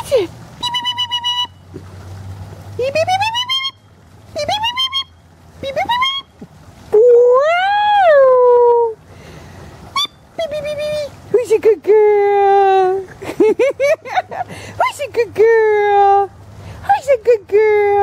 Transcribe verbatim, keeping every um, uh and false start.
Who's it? Beep, beep, beep, beep, beep, beep. Beep, beep, beep, beep, beep, beep. Beep, beep, beep, beep, beep. Beep, beep, beep, beep. Wow. Beep, beep, beep, beep, beep. Who's a good girl? Who's a good girl? Who's a good girl?